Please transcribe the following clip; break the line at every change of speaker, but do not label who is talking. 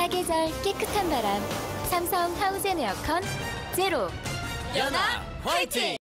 사계절 깨끗한 바람 삼성 하우젠 에어컨 제로.
연아 화이팅!